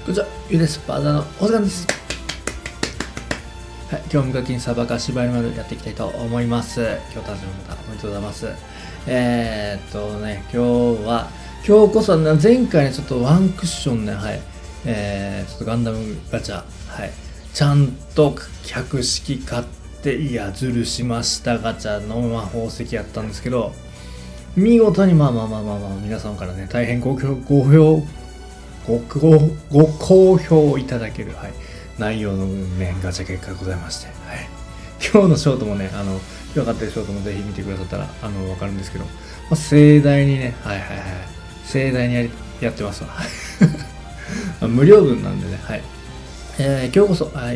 こんにちは、ゆうです。バーザーのお時間です。はい、今日も無課金サバカ芝居の丸やっていきたいと思います。今日誕生日またおめでとうございます。今日こそ、前回ね、ちょっとワンクッションね、はい、ちょっとガンダムガチャ、はい、ちゃんと100式買って、いや、ズルしましたガチャの宝石やったんですけど、見事に皆さんからね、大変ご好評いただける、はい、内容のね、ガチャ結果でございまして、はい、今日のショートもね、今日買ってるショートもぜひ見てくださったら、わかるんですけど、盛大にね、盛大にやってますわ。無料分なんでね、はい。今日こそ、はい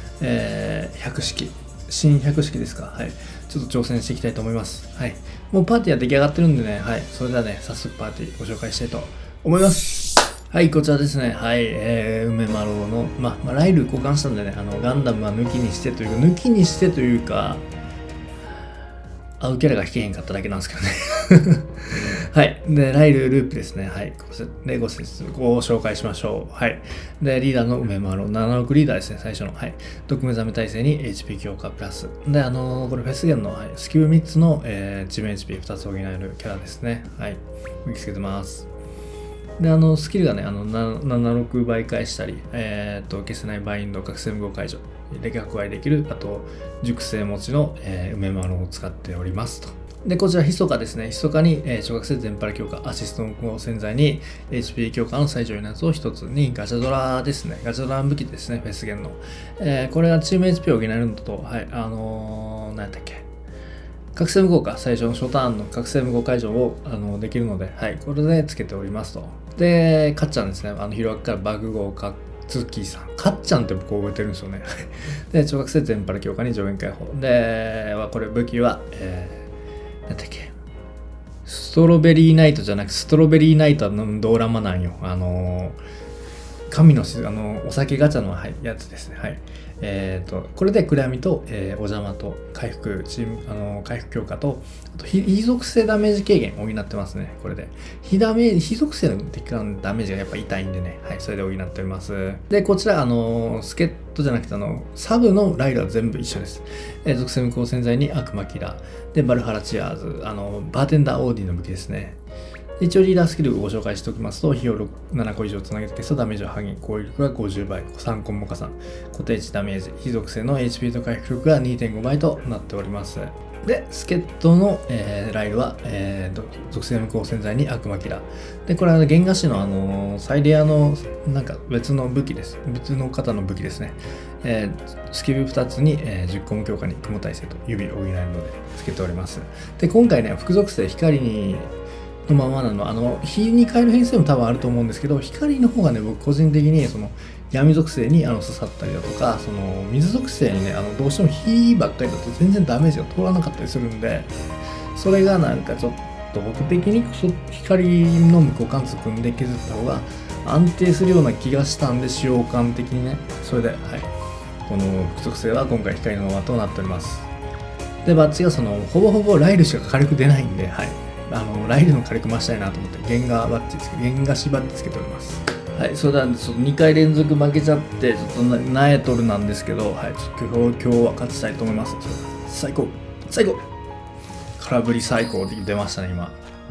、100式、新100式ですか、はい。ちょっと挑戦していきたいと思います。はい。もうパーティーは出来上がってるんでね、はい。それではね、早速パーティーご紹介したいと思います。はい、こちらですね。はい、梅丸の、ライル交換したんでね、ガンダムは抜きにしてというか、合うキャラが引けへんかっただけなんですけどね。はい。で、ライルループですね。はい。で、ご紹介しましょう。はい。で、リーダーの梅丸76リーダーですね。最初の。はい。毒目覚め耐性に HP 強化プラス。で、これフェスゲンの、はい、スキル3つの、チーム HP2 つ補えるキャラですね。はい。見つけてます。で、スキルがね、76倍返したり、消せないバインド、覚醒無効解除、で逆割りできる、あと、熟成持ちの、梅丸を使っておりますと。で、こちら、ひそかですね。ひそかに、小学生全パラ強化、アシストの洗剤に、HP 強化の最上位のやつを一つに、ガチャドラですね。ガチャドラ武器ですね、フェスゲンの。これがチーム HP を補えるのと、はい、何やったっけ。覚醒無効化、最初の初ターンの覚醒無効解除をできるので、はい、これでつけておりますと。で、かっちゃんですね。ヒロアカから爆豪かツッキーさん。かっちゃんって僕覚えてるんですよね。で、小学生全パラ強化に上限解放。で、これ武器は、なんだっけ。ストロベリーナイトじゃなくて、ストロベリーナイトのドーラマなんよ。神のお酒ガチャの、はい、やつですね。はい。これで暗闇と、お邪魔と回復回復強化と、あと非属性ダメージ軽減を補ってますね。これで。非属性の敵からのダメージがやっぱ痛いんでね。はい。それで補っております。で、こちら、助っ人じゃなくて、サブのライダーは全部一緒です。属性無効洗剤に悪魔キラー。で、バルハラチアーズ。バーテンダーオーディの武器ですね。一応リーダースキルをご紹介しておきますと、火を7個以上つなげて消すとダメージを剥ぎ、攻撃力が50倍、3コンボ加算、固定値ダメージ、非属性の HP と回復力が 2.5 倍となっております。で、助っ人の、ライルは、属性無効洗剤に悪魔キラー。で、これは原画師のサイレアのなんか別の武器です。別の方の武器ですね。スキル2つに、10個無強化に雲耐性と指を補えるのでつけております。で、今回ね、副属性光にのままなの。火に変える編成も多分あると思うんですけど、光の方がね、僕個人的に闇属性に刺さったりだとか、水属性にね、どうしても火ばっかりだと全然ダメージが通らなかったりするんで、それがなんかちょっと僕的に光の無効貫通組んで削った方が安定するような気がしたんで、使用感的にね、それで、はい。この副属性は今回光のままとなっております。で、バッチがほぼほぼライルしか火力出ないんで、はい。ライルの火力増したいなと思って、原画紙バッチつけております。はい、それではちょっと2回連続負けちゃって、ちょっとナエトルなんですけど、はい、ちょっと今日は勝ちたいと思います。最高空振り最高って出ましたね、今。はい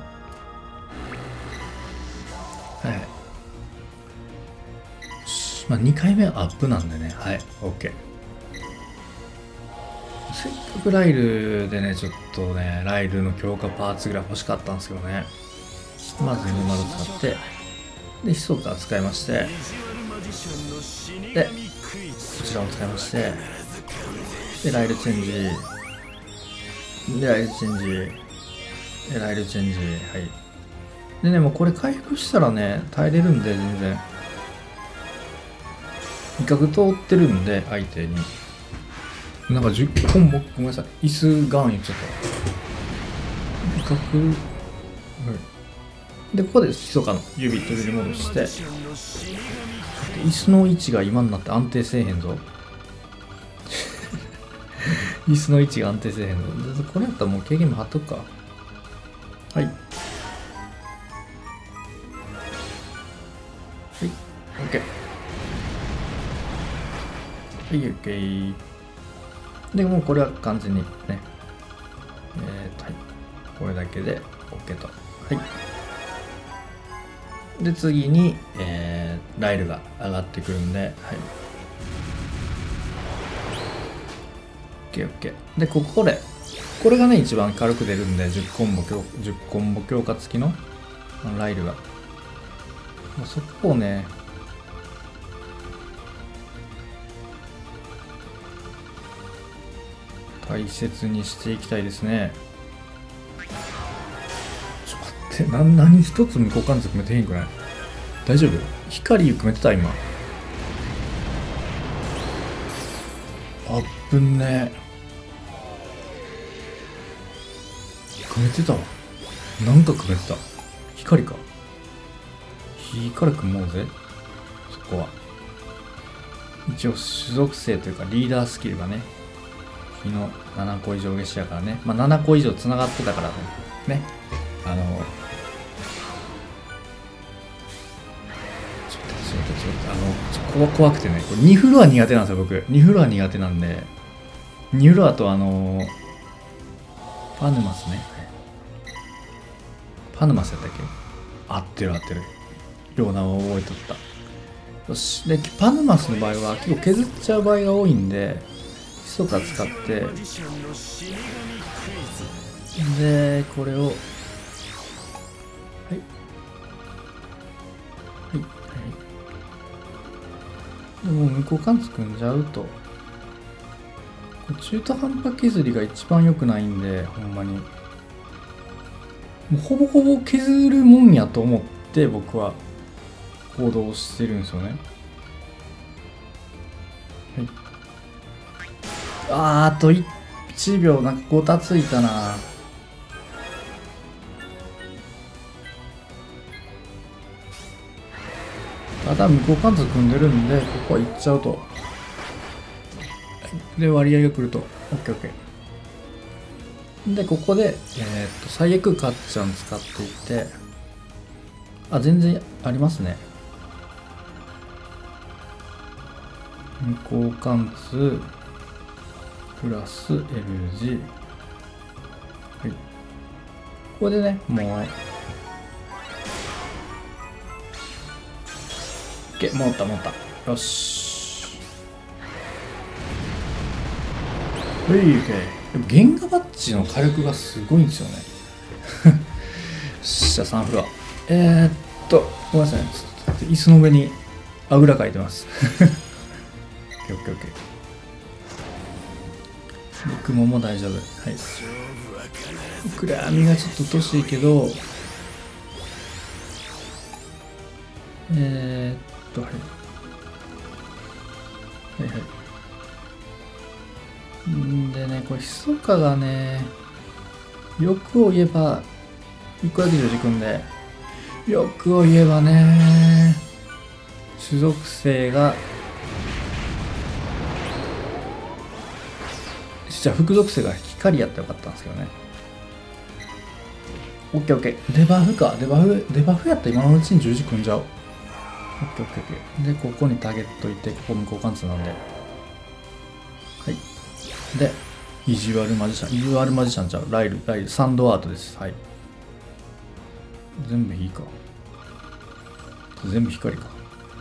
。2回目はアップなんでね、はい、OK。せっかくライルでね、ちょっとね、ライルの強化パーツぐらい欲しかったんですけどね。まず2丸使って、で、ヒソカ使いまして、で、こちらを使いまして、で、ライルチェンジ、で、ライルチェンジ、で、ライルチェンジ、はい。でね、もうこれ回復したらね、耐えれるんで、全然。威嚇通ってるんで、相手に。なんか10本も、ごめんなさい。椅子ガン言っちゃった。威嚇、はい。で、ここでひそかの指取り戻して、椅子の位置が今になって安定せえへんぞ。椅子の位置が安定せえへんぞ。これやったらもう経験も貼っとくか。はい。はい、OK。 い、OK。で、もうこれは完全にね、はい。これだけで OK と。はい。で、次に、ライルが上がってくるんで、はい。OK、OK。で、これがね、一番軽く出るんで、10コンボ強化付きのライルが。そこをね、大切にしていきたいですね。ちょっと待って、何一つ無効関数組めてへんくない？大丈夫？光組めてた今。あっぶんね。組めてたわ。なんか組めてた。光か。火から組もうぜ。そこは。一応種族性というかリーダースキルがね、火の7個以上消しやからね。まあ7個以上繋がってたからね。怖くてね、これ2フロア苦手なんですよ、僕。2フロア苦手なんで、2フロアとパヌマスね。パヌマスやったっけ？合ってる。ようなを覚えとった。よし。で、パヌマスの場合は結構削っちゃう場合が多いんで、密か使って、で、これを、はい。でもう無効関数組んじゃうと、中途半端削りが一番良くないんで、ほんまに。もうほぼほぼ削るもんやと思って僕は行動してるんですよね。はい。あと1秒なんかごたついたな。ただ無効関数組んでるんで、ここは行っちゃうと。で、割合が来ると。OKOK。で、ここで、最悪カッチャン使っていって、あ、全然ありますね。無効関数、プラス L 字。はい。ここでね、もう、OK、持った。よし。はい、OK。原画バッジの火力がすごいんですよね。じゃあ3フロア。ごめんなさい。椅子の上にあぐらかいてます。OK。雲も大丈夫。はい。暗闇がちょっとうとしいけど、はい。んでね、これ、密かがね、欲を言えば、一個だけ時組んで、欲を言えばね、種族性が、じゃあ、副属性が光やったらよかったんですけどね。OK。デバフか。デバフやったら今のうちに10時組んじゃおう。OK。で、ここにターゲットいて、ここ無効関数なんで。はい。で、意地悪マジシャンちゃう。ライル、サンドアートです。はい。全部火か。全部光か。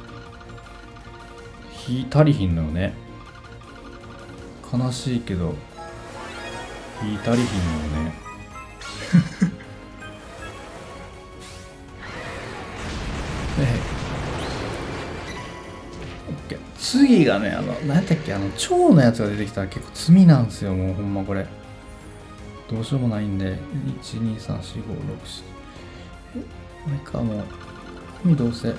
火足りひんのよね。悲しいけど、火足りひんのよね。次がね、何やったっけ、蝶のやつが出てきたら結構罪なんですよ、もうほんまこれ。どうしようもないんで、1、2、3、4、5、6、7。これか、もう、どうせ。で、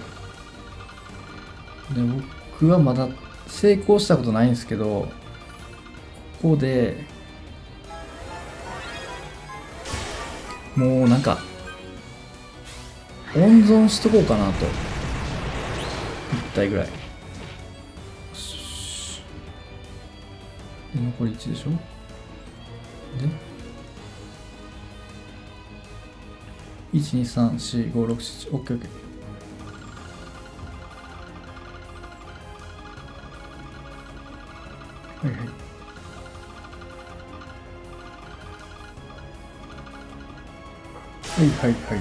僕はまだ成功したことないんですけど、ここで、もうなんか、温存しとこうかなと。1体ぐらい。で、残り1でしょ。で、1、2、3、4、5、6、7、OK。 はいはい。はいはいはいはいはい。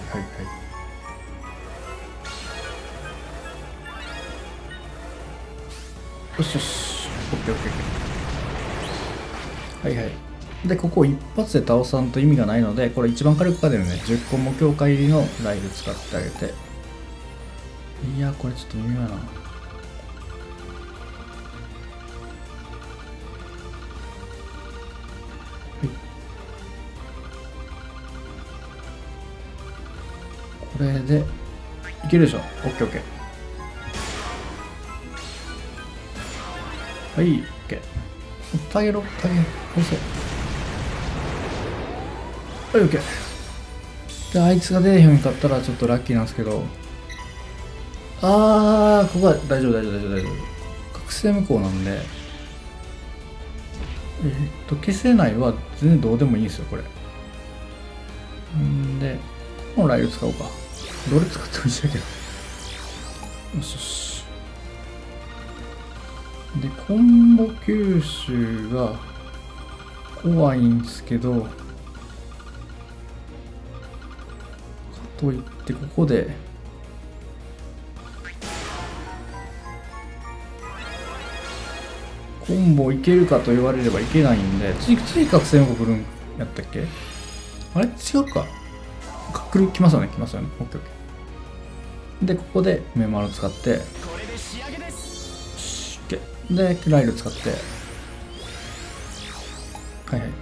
よしよし。オッケーオッケーオッケー。はいはい。で、ここを一発で倒さんと意味がないので、これ一番火力が出るね。10個も強化入りのライル使ってあげて。いや、これちょっと微妙やな。これでいけるでしょ。オッケーオッケー。はい、オッケー。タゲろ、タゲ。そう。はい、オッケー。で、あいつが出えへんかったらちょっとラッキーなんですけど。ここは大丈夫、大丈夫、大丈夫、大丈夫。覚醒無効なんで。消せないは全然どうでもいいんですよ、これ。んで、このライル使おうか。どれ使ってもいいんだけど。よしよし。で、コンボ吸収が怖いんですけど、かといってここで、コンボいけるかと言われればいけないんで、次覚醒も来るんやったっけ？あれ違うか。来ますよね、来ますよね。オッケーオッケー。で、ここでメモアル使って、で、ライル使って、はいはい。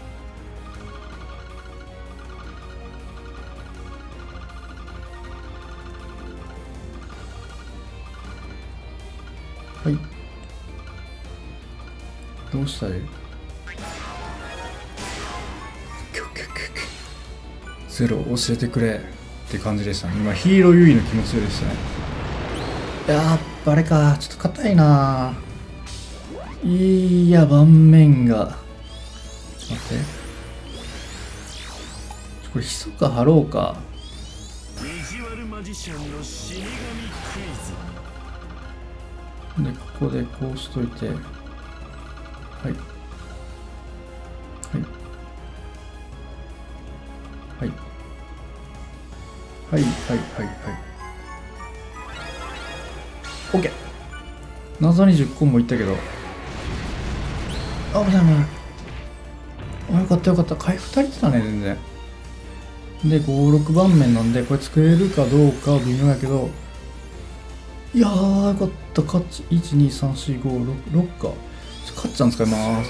はい。どうしたらいい？ゼロ教えてくれって感じでしたね。今ヒーロー優位の気持ちでしたね。やっぱあれか、ちょっと硬いな。いや、盤面が。ちょっと待って。これ、ひそか貼ろうか。で、ここでこうしといて。はい。はい。はい。はい、はい、はい、はい。OK。謎に10個もいったけど。あ、危ない危ない。あ、よかったよかった。回復足りてたね、全然。で、5、6番面なんで、これ作れるかどうか微妙やけど。いやー、よかった。勝ち。1、2、3、4、5、6、6か。かっちゃん使います。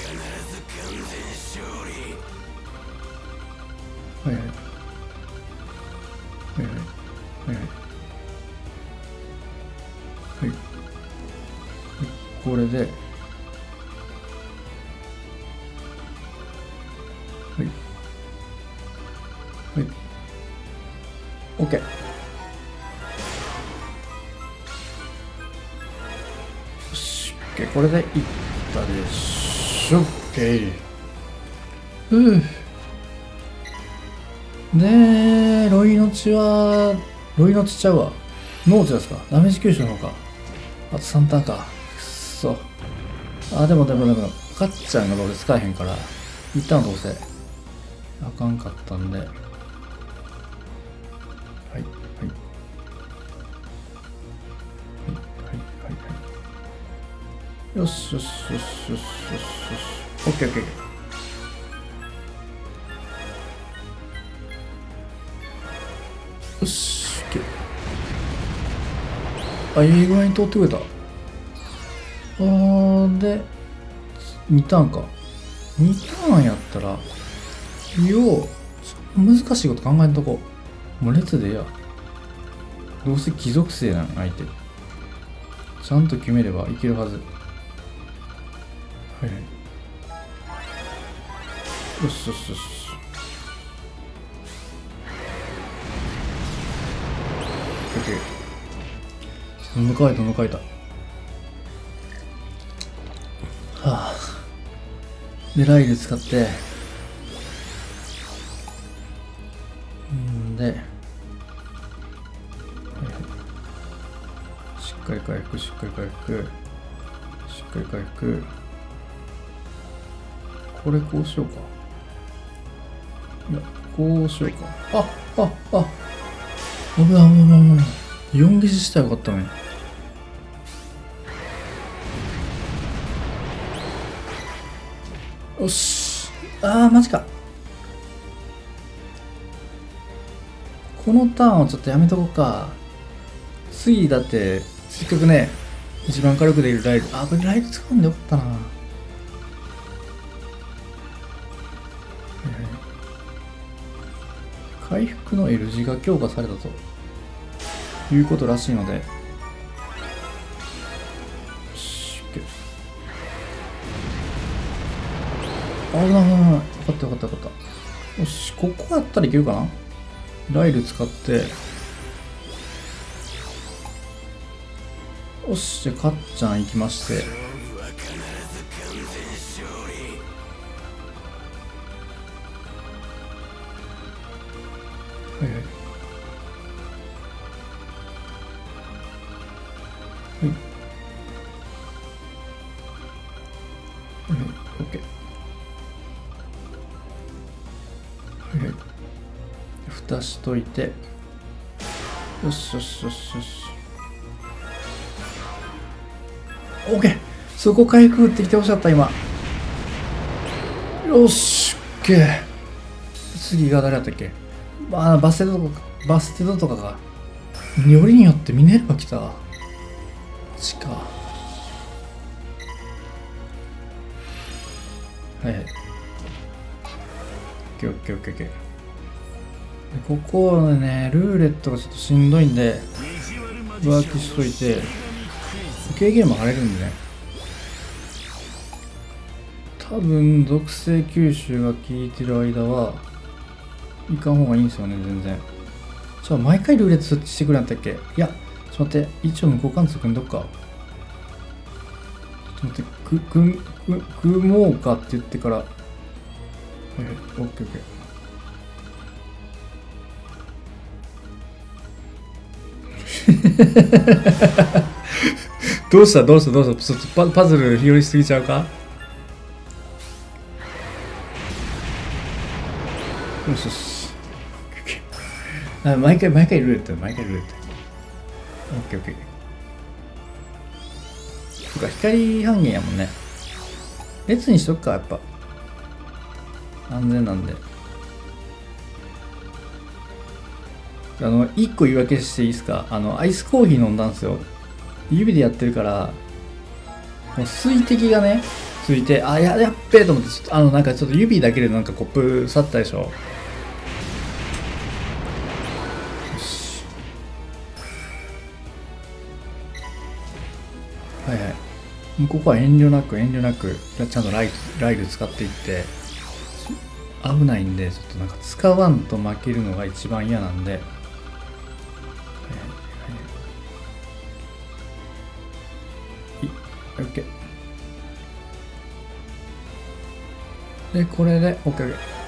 はいはい。はいはい。はいはい。はい。これで。はい。はい。OK。よし。OK。これでいったでしょ。OK。で、ロイの血は、ロイの血ちゃうわ。ノーツですか。ダメージ吸収の方か。あと3ターンか。くっそ。でも、かっちゃんがどうせ使えへんから、一旦どうせ、あかんかったんで。はい、はい、はい。はい、はい、はい。よし、よし、よし、よし、よし、よし。オッケー、オッケー。よし、いい具合に通ってくれた。で、2ターンか。2ターンやったら、よう、難しいこと考えんとこ。もう列でや。どうせ貴族性なん、相手。ちゃんと決めればいけるはず。はいはい。よしよしよし。迎えた迎えた。で、ライル使って、で、はいはい、しっかり回復、しっかり回復、しっかり回復、 これこうしようか。いや、こうしようか。危ない危ない危ない危ない。4消ししたらよかったのに。よし。マジか。このターンはちょっとやめとこうか。次だって、せっかくね、一番軽くできるライル。これライル使うんでよかったな。回復の L 字が強化されたということらしいので。よし、危ない危ない危ない。よかったよかったよかった。よし、ここやったらいけるかな。ライル使って。よし、じゃあかっちゃん行きまして。はいはい。はい。はいはい、オッケー。はいはい。蓋しといて。よしよしよしよし。オッケー。そこ回復ってきてほしかった、今。よし、オッケー。次が誰だったっけ。バステドとかが。よりによってミネルヴァ来た。マジか。はいはい。オッケーオッケーオッケーオッケー。ここはね、ルーレットがちょっとしんどいんで、ワークしといて、経験も晴れるんでね。多分、属性吸収が効いてる間は、いかん方がいいんですよね、全然。毎回ルーレット設置してくれんやったっけ。いや、ちょっと待って、一応無効貫通組んどっか。ちょっと待って、組もうかって言ってから。はいはい、オッケーオッケー。どうしたちょっとパズル拾いすぎちゃうか。よしよし。毎回ルーレット。オッケーオッケー。そっか、光半減やもんね。列にしとくか、やっぱ。安全なんで。1個言い訳していいですか。アイスコーヒー飲んだんですよ。指でやってるから、もう水滴がね、ついて、やっべえと思って、ちょっとなんかちょっと指だけでなんかコップ去ったでしょ。よし。はいはい。もうここは遠慮なく、ちゃんとライル使っていって、危ないんで、ちょっとなんか使わんと負けるのが一番嫌なんで、オッケー。で、これで OK。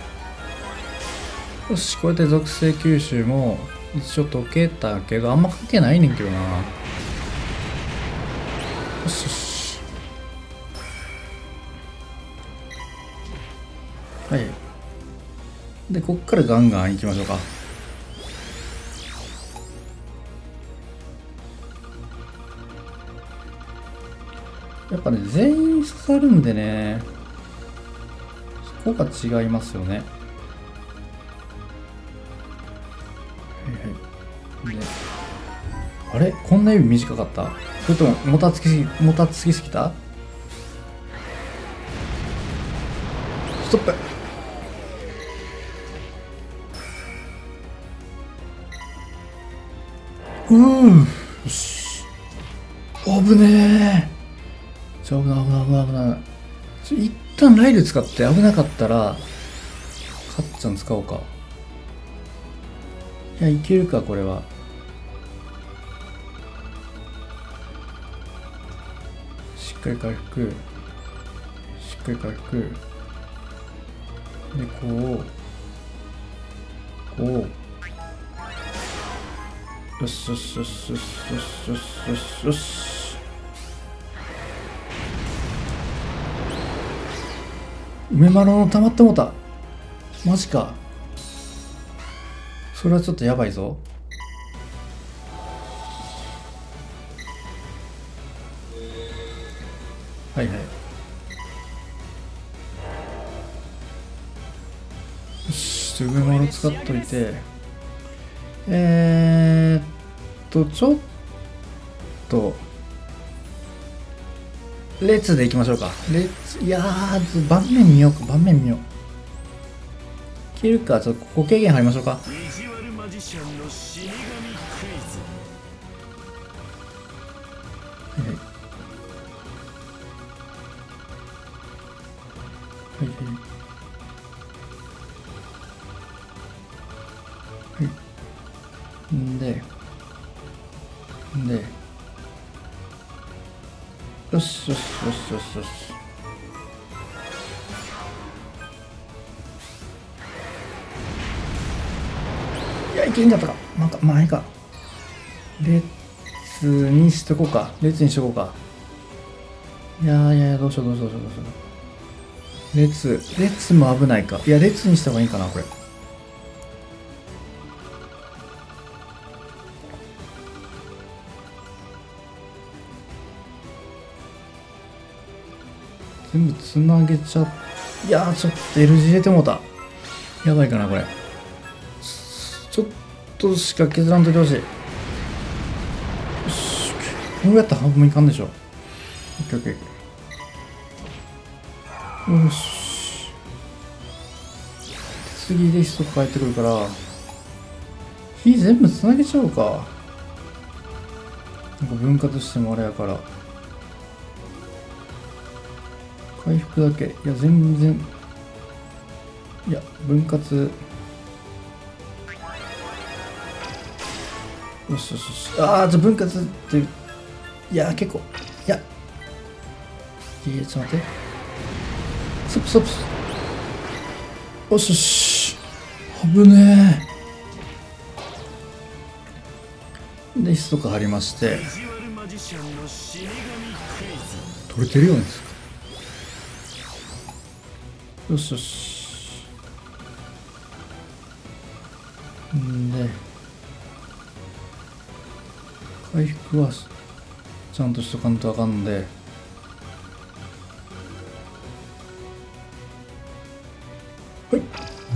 よし、これで属性吸収も一応解けたけど、あんま関係ないねんけどな。よしよし。はい。で、こっからガンガン行きましょうか。やっぱね、全員刺さるんでね、そこが違いますよね。で、あれこんな指短かった？それとももたつきすぎた？ストップ。よし。危ねえ。危ない。一旦ライル使って危なかったら、かっちゃん使おうか。いや、いけるか、これは。しっかり回復。で、こう。よし。 梅丸の溜まってもうた。マジか。それはちょっとやばいぞ。はいはい。よし、梅丸使っといて。ちょっと、列でいきましょうか。いやー、盤面見ようか、盤面見よう。いけるか、ちょっとここ軽減貼りましょうか。はいはい。はいはい。はい。よしよしよしよしよし。いや、いけんじゃったか。なんか、まあいいか。列にしとこうか。列にしとこうか。いやいや、どうしようどうしようどうしようどうしよう。列も危ないか。いや、列にした方がいいかな、これ。全部つなげちゃっ、いやー、ちょっと L 字入れてもうた。やばいかな、これ。ちょっとしか削らんといてほしい。よし、こうやったら半分いかんでしょ。オッケーオッケー。よし。次で一つ帰ってくるから、火全部つなげちゃおうか。なんか分割してもあれやから。回復だけ。いや、全然。いや、分割。よしよしよし。ああ、じゃあ分割って。いや、結構。いや。ちょっと待って。ストップストップ。よしよし。危ねえ。で、椅子とか貼りまして。取れてるようにですか。よしよし。んで、回復はちゃんとしとかんとあかんので、はい、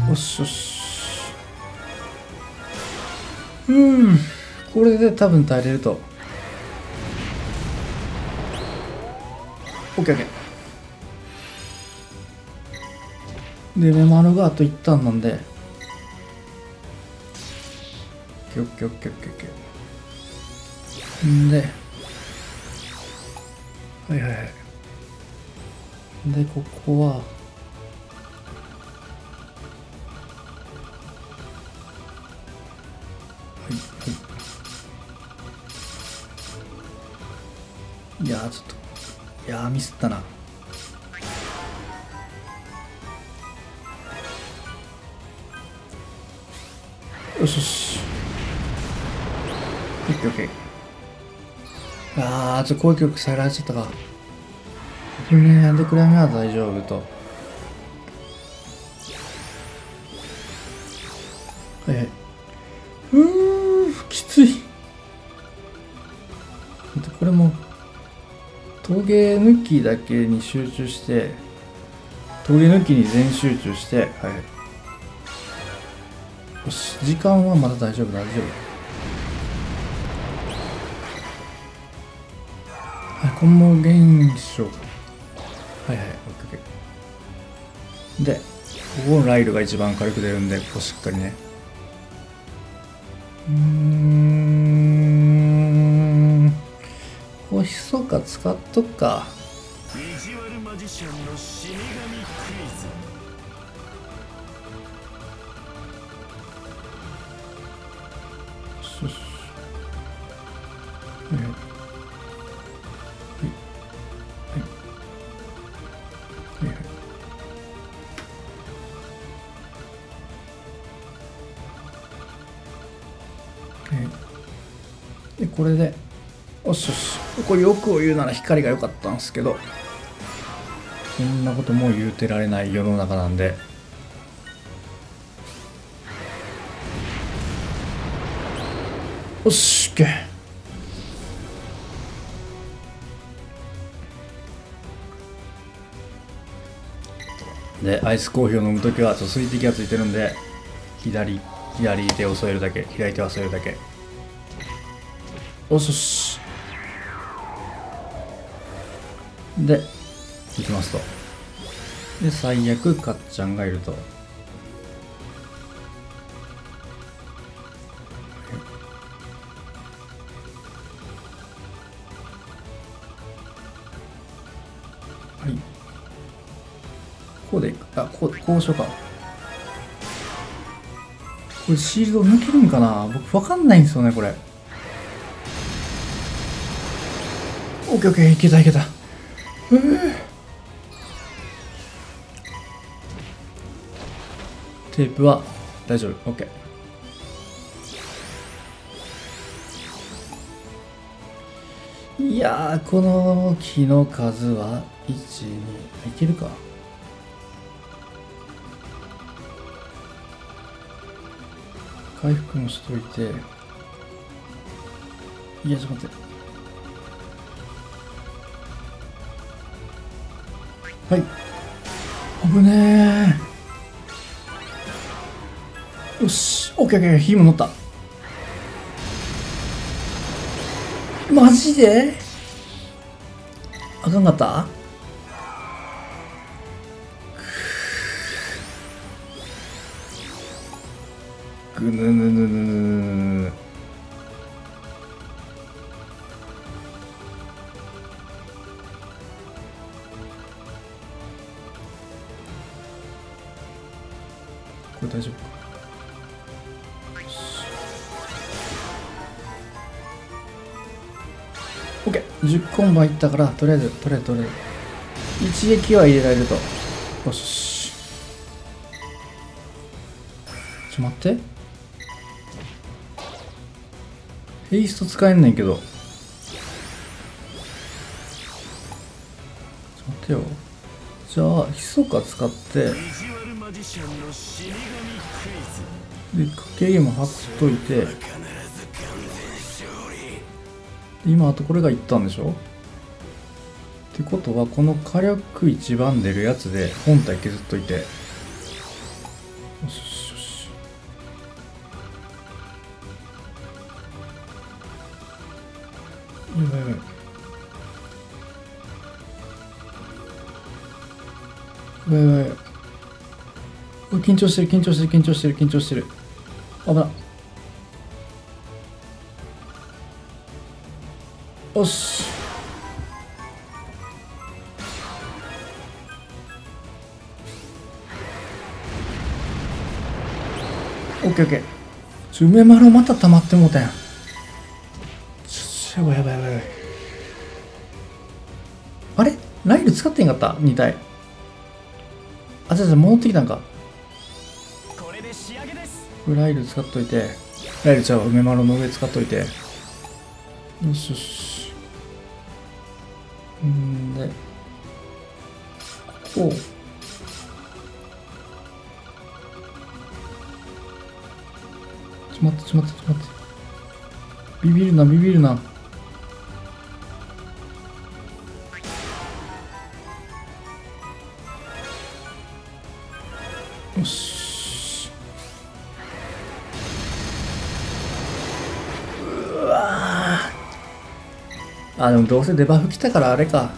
よしよし。これで多分耐えれると。オッケーオッケー。で、メマルがあと一ターンなんで、オッケーオッケーオッケーオッケー。んで、はいはいはい。で、ここは、はい。いやー、ちょっと、いやー、ミスったな。よしよし。オッケーオッケー。あー、攻撃力下げられちゃったか。これね、で、クライムは大丈夫と。はいはい。きつい。これも、トゲ抜きだけに集中して、トゲ抜きに全集中して、はい。よし、時間はまだ大丈夫、大丈夫。コンボ現象。はいはい、オッケーオッケー。で、ここのライルが一番軽く出るんで、ここしっかりね。こうひそか使っとくか。意地悪マジシャンの死神クイズ。よし。で、これで、よしよし。これ欲を言うなら光が良かったんですけど、 そんなことも言うてられない世の中なんで。よし、OK。で、アイスコーヒーを飲むときは水滴がついてるんで、左手を添えるだけ、左手は添えるだけ。よしよし。で、いきますと。で、最悪、かっちゃんがいると。はい。こうでいく。あ、こうしようか。これシールド抜けるんかな、僕わかんないんですよね、これ。オッケーオッケー、いけたいけた。テープは大丈夫。オッケー。いやー、この木の数は1、2、いけるか。回復もしといて。いや、ちょっと待って。はい。危ねー。よし。オッケーオッケー。火も乗った。マジであかんかった。ぐぬぬぬぬぬぬ。これ大丈夫か。オッケー。10コンボいったから、とりあえず一撃は入れられると。よし。待って。ヘイスト使えんねんけど。待ってよ。じゃあ、ひそか使って、で、影も貼っといて、今あとこれがいったんでしょ。ってことは、この火力一番出るやつで本体削っといて。よしよし。やばいやばい。緊張してる。危ない。よし。オッケーオッケー。梅丸また溜まってもうたやん。やばい。あれライル使ってんかった ?2 体。あ、じゃ戻ってきたんか。これで仕上げです。ライル使っといて。ライルちゃうわ、梅丸の上使っといて。よしよし。んで、こう。ちょっと待って。ビビるな。よし。うわー。あ、でもどうせデバフ来たからあれか。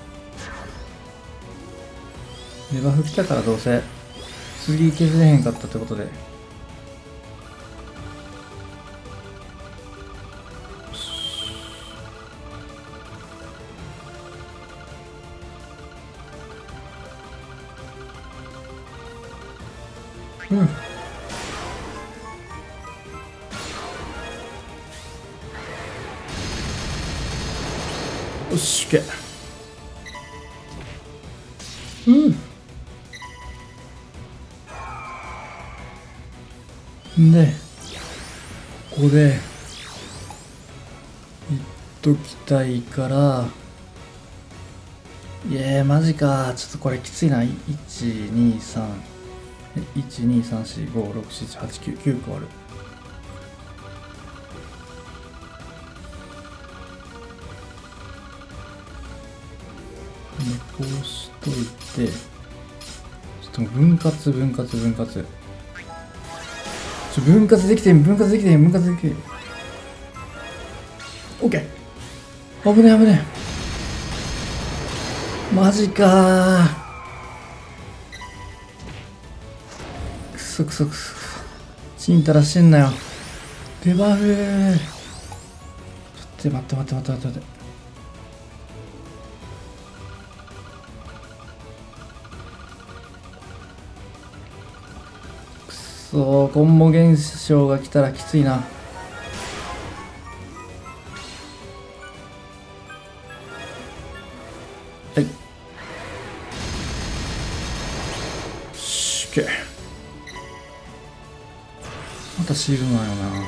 デバフ来たからどうせ次削れへんかったってことで。うん。よし、OK。で、ここで言っときたいから、 いやマジか。ちょっとこれきついな。123 123456789 9個ある。こうしといて、ちょっと分割できてん。オッケー。危ねえ。マジかー。くそ。チンタラしてんなよ。デバフー。ちょっと待って。そう、コンボ現象が来たらきついな。はい。しけ。またシールなんよな。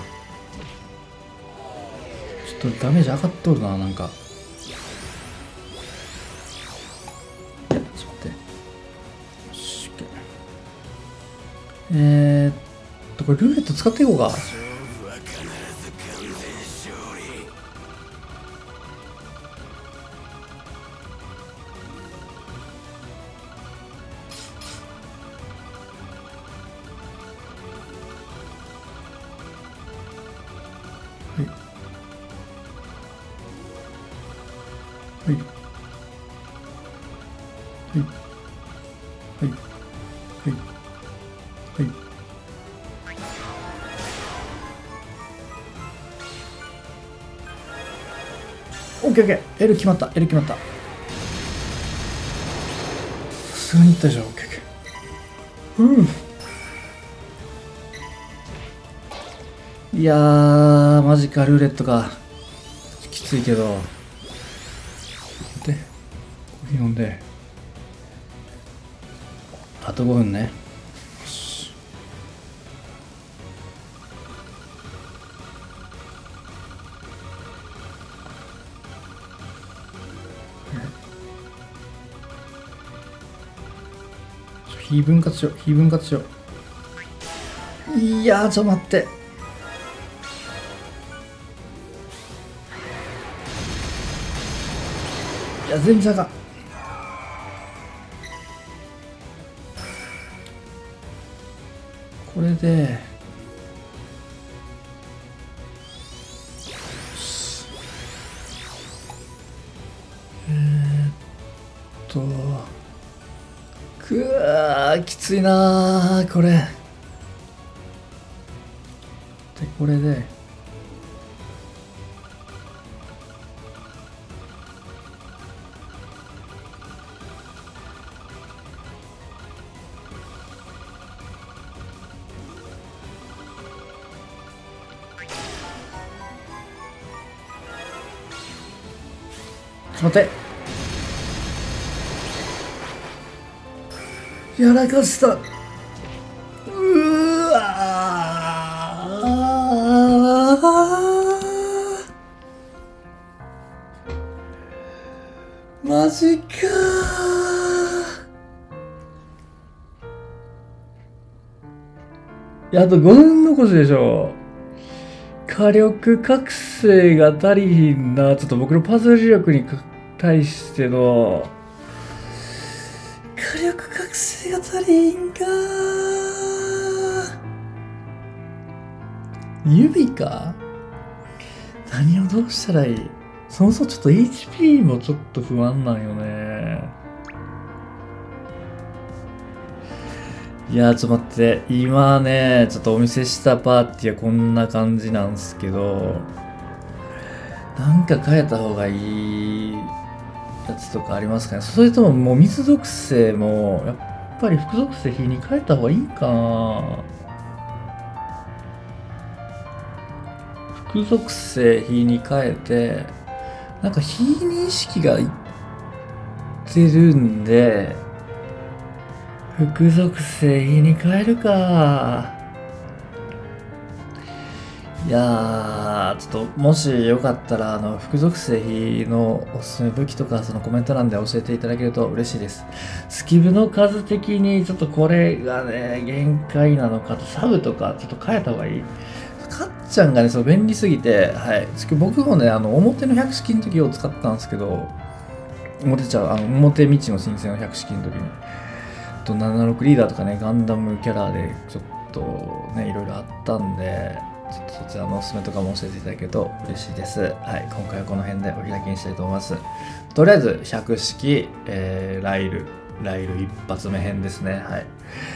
ちょっとダメージ上がっとるな、なんか。いや、ちょっと待って。しけ。これルーレット使っていこうか。はい。オッケー。L 決まった。さすがにいったでしょ。オッケー。いやー、マジか、ルーレットか。きついけど。で、コーヒー飲んで。あと5分ね。非分割しよう。いやー、ちょっと待って。いや、全然あかん。これで、くわー、きついなー、これ。で、これで、ちょっと待って。やらかした。うわー、マジかー。いや、あと5分残しでしょ。火力覚醒が足りひんな。ちょっと僕のパズル力に対しての火力覚醒が足りひんかー。指か。何をどうしたらいい。そもそもちょっと HP もちょっと不安なんよね。いやちょっと待って。今ね、ちょっとお見せしたパーティーはこんな感じなんすけど、なんか変えた方がいいやつとかありますかね。それとももう水属性も、やっぱり副属性火に変えた方がいいかな。副属性火に変えて、なんか火に意識がいってるんで、副属性火に変えるか。 いやー、ちょっともしよかったら副属性のおすすめ武器とかそのコメント欄で教えていただけると嬉しいです。スキブの数的にちょっとこれがね限界なのかと、サブとかちょっと変えた方がいい。かっちゃんがねそう便利すぎて、はい、僕もね表の百式の時を使ったんですけど、表未知の新鮮の百式の時に76リーダーとかねガンダムキャラでちょっとねいろいろあったんで、ちょっとそちらのおすすめとかも教えていただけると嬉しいです。はい、今回はこの辺でお開きにしたいと思います。とりあえず百式、ライル一発目編ですね。はい。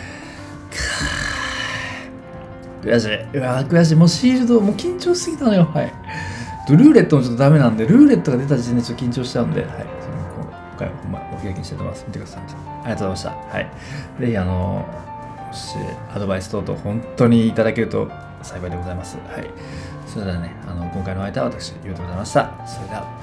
悔しい。うわ悔しい。もうシールドもう緊張しすぎたのよ。はい。ルーレットもちょっとダメなんで、ルーレットが出た時点でちょっと緊張しちゃうんで、はい。今回はほんまお開きにしたいと思います。見てください。ありがとうございました。はい。ぜひもしアドバイス等々本当にいただけると幸いでございます。はい。それではね、今回の相手は私、ゆうでございました。それでは。